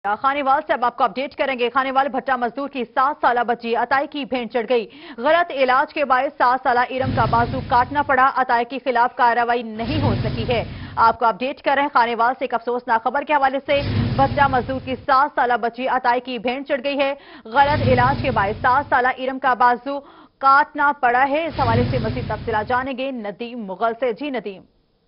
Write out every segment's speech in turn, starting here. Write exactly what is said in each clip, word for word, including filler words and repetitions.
खानेवाल से अब आपको अपडेट करेंगे। खानेवाल भट्टा मजदूर की सात साल बच्ची अताई की भेंट चढ़ गई। गलत इलाज के बायस सात साल इरम का बाजू काटना पड़ा। अताई के खिलाफ कार्रवाई नहीं हो सकी है। आपको अपडेट कर रहे हैं खानेवाल से एक अफसोसनाक खबर के हवाले से। भट्टा मजदूर की सात साल बच्ची अताई की भेंट चढ़ गई है। गलत इलाज के बायस सात साल इरम का बाजू काटना पड़ा है। इस हवाले से मजीद तफसीलात जानेंगे नदीम मुगल से। जी नदीम।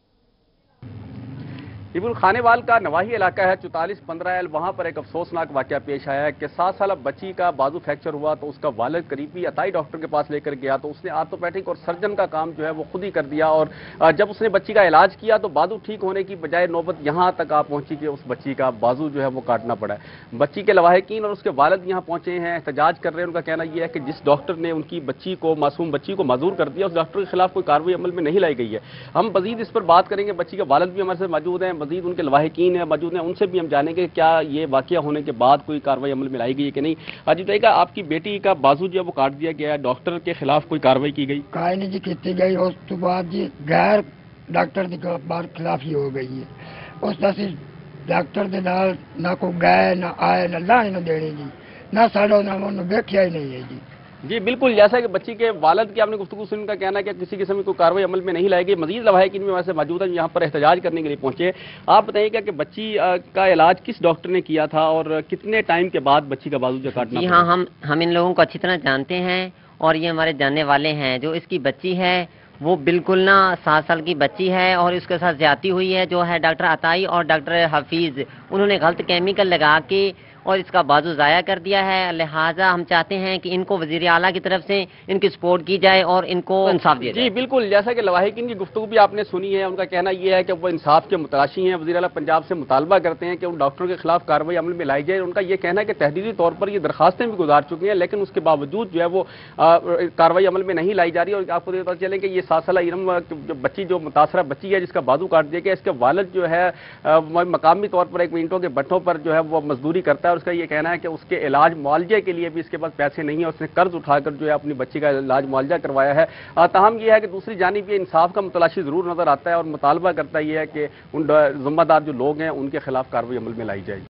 बिल्कुल, खानेवाल का नवाही इलाका है चौतालीस पंद्रह एल। वहां पर एक अफसोसनाक वाकया पेश आया है कि सात साल बच्ची का बाजू फ्रैक्चर हुआ तो उसका वालिद करीबी अताई डॉक्टर के पास लेकर गया तो उसने आर्थोपेडिक और सर्जन का काम जो है वो खुद ही कर दिया। और जब उसने बच्ची का इलाज किया तो बाजू ठीक होने की बजाय नौबत यहां तक आ पहुंची कि उस बच्ची का बाजू जो है वो काटना पड़ा है। बच्ची के लवाहिकीन और उसके वालिद यहां पहुंचे हैं, एहतजाज कर रहे हैं। उनका कहना यह है कि जिस डॉक्टर ने उनकी बच्ची को, मासूम बच्ची को माजूर कर दिया, उस डॉक्टर के खिलाफ कोई कार्रवाई अमल में नहीं लाई गई है। हम मजीद इस पर बात करेंगे। बच्ची के वालिद भी हमारे साथ मौजूद हैं, मजीद उनके लवाहिकीन है मौजूद हैं, उनसे भी हम जानेंगे क्या ये वाकया होने के बाद कोई कार्रवाई अमल में लाई गई है कि नहीं। आज बताइएगा, आपकी बेटी का बाजू जो है वो काट दिया गया है, डॉक्टर के खिलाफ कोई कार्रवाई की गई? काई नहीं जी की गई। उस तो बाद जी गैर डॉक्टर के बार खिलाफ ही हो गई है। उस तरह डॉक्टर के नाल ना कोई गए ना आए ना लाने ना देने जी ना साड़ो ना उन्होंने देखा ही नहीं है जी। जी बिल्कुल, जैसा कि बच्ची के वालिद की आपने गुफ्तगू सुन का कहना है कि किसी किस्म की कोई कार्रवाई अमल में नहीं लाई गई। मजीद लवाहिकीन भी वैसे मौजूद है, यहाँ पर एहतजाज करने के लिए पहुंचे। आप बताइएगा कि बच्ची का इलाज किस डॉक्टर ने किया था और कितने टाइम के बाद बच्ची का बाजू जो काटना? जी हाँ, हम हम इन लोगों को अच्छी तरह जानते हैं और ये हमारे जानने वाले हैं। जो इसकी बच्ची है वो बिल्कुल ना सात साल की बच्ची है और इसके साथ ज्यादती हुई है। जो है डॉक्टर अताई और डॉक्टर हफीज, उन्होंने गलत केमिकल लगा के और इसका बाजू ज़ाया कर दिया है। लिहाजा हम चाहते हैं कि इनको वज़ीर आला की तरफ से इनकी सपोर्ट की जाए और इनको इंसाफ दिया जाए। जी बिल्कुल, जैसा कि लवाहिकीन की गुफ्तगू भी आपने सुनी है, उनका कहना यह है कि वो इंसाफ के मुतलाशी हैं। वज़ीर आला पंजाब से मुतालबा करते हैं कि उन डॉक्टरों के खिलाफ कार्रवाई अमल में लाई जाए। उनका यह कहना है कि तहदीदी तौर पर ये दरखास्तें भी गुजार चुके हैं, लेकिन उसके बावजूद जो है वो कार्रवाई अमल में नहीं लाई जा रही। और आपको पता चले कि ये सात साल इरम जो बच्ची, जो मुतासरा बच्ची है जिसका बाजू काट दिया गया, इसके वालिद जो है मकामी तौर पर एक ईंटों के भट्ठों पर जो है वो मजदूरी करता है। और उसका ये कहना है कि उसके इलाज मुआवजे के लिए भी इसके पास पैसे नहीं है। उसने कर्ज उठाकर जो है अपनी बच्ची का इलाज मुआवजा करवाया है। ताहम यह है कि दूसरी जानिब ये इंसाफ का मुतलाशी जरूर नजर आता है और मुतालबा करता है यह है कि उन जिम्मेदार जो लोग हैं उनके खिलाफ कार्रवाई अमल में लाई जाए।